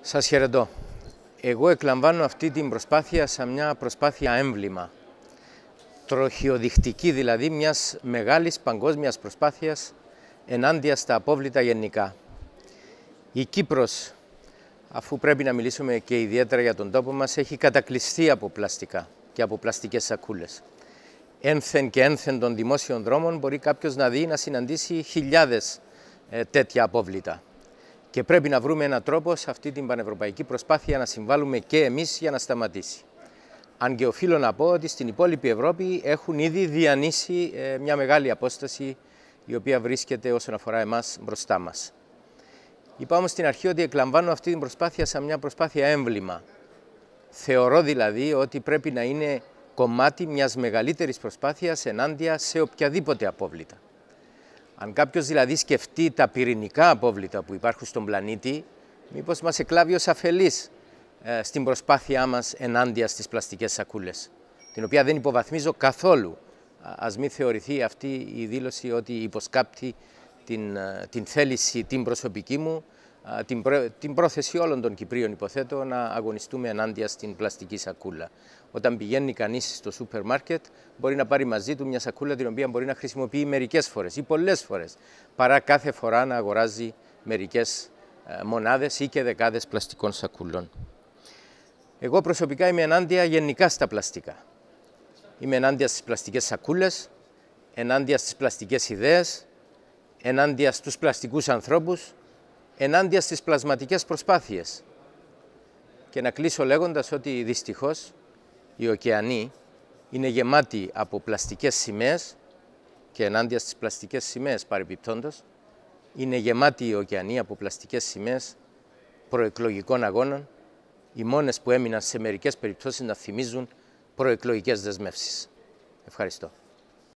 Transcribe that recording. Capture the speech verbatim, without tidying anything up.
Σας χαιρετώ. Εγώ εκλαμβάνω αυτή την προσπάθεια σαν μια προσπάθεια έμβλημα. Τροχιοδεικτική δηλαδή μιας μεγάλης παγκόσμιας προσπάθειας ενάντια στα απόβλητα γενικά. Η Κύπρος, αφού πρέπει να μιλήσουμε και ιδιαίτερα για τον τόπο μας, έχει κατακλειστεί από πλαστικά και από πλαστικές σακούλες. Ένθεν και ένθεν των δημόσιων δρόμων μπορεί κάποιος να δει, να συναντήσει χιλιάδες ε, τέτοια απόβλητα. Και πρέπει να βρούμε έναν τρόπο σε αυτή την πανευρωπαϊκή προσπάθεια να συμβάλλουμε και εμείς για να σταματήσει. Αν και οφείλω να πω ότι στην υπόλοιπη Ευρώπη έχουν ήδη διανύσει ε, μια μεγάλη απόσταση η οποία βρίσκεται όσον αφορά εμάς μπροστά μας. Είπα όμως στην αρχή ότι εκλαμβάνω αυτή την προσπάθεια σαν μια προσπάθεια έμβλημα. Θεωρώ δηλαδή ότι πρέπει να είναι κομμάτι μιας μεγαλύτερης προσπάθειας ενάντια σε οποιαδήποτε απόβλητα. Αν κάποιος δηλαδή σκεφτεί τα πυρηνικά απόβλητα που υπάρχουν στον πλανήτη, μήπως μας εκλάβει ως αφελής ε, στην προσπάθειά μας ενάντια στις πλαστικές σακούλες, την οποία δεν υποβαθμίζω καθόλου. Ας μην θεωρηθεί αυτή η δήλωση ότι υποσκάπτει την, την θέληση, την προσωπική μου, την, προ, την πρόθεση όλων των Κυπρίων, υποθέτω, να αγωνιστούμε ενάντια στην πλαστική σακούλα. Όταν πηγαίνει κανείς στο σούπερ μάρκετ, μπορεί να πάρει μαζί του μια σακούλα την οποία μπορεί να χρησιμοποιεί μερικές φορές ή πολλές φορές, παρά κάθε φορά να αγοράζει μερικές μονάδες ή και δεκάδες πλαστικών σακούλων. Εγώ προσωπικά είμαι ενάντια γενικά στα πλαστικά. Είμαι ενάντια στις πλαστικές σακούλες, ενάντια στις πλαστικές ιδέες, ενάντια στους πλαστικούς ανθρώπους, ενάντια στις πλασματικές προσπάθειες. Και να κλείσω λέγοντας ότι δυστυχώς οι ωκεανοί είναι γεμάτοι από πλαστικές σημαίες και ενάντια στις πλαστικές σημαίες παρεπιπτόντως, είναι γεμάτοι οι ωκεανοί από πλαστικές σημαίες προεκλογικών αγώνων, οι μόνες που έμειναν σε μερικές περιπτώσεις να θυμίζουν προεκλογικές δεσμεύσεις. Ευχαριστώ.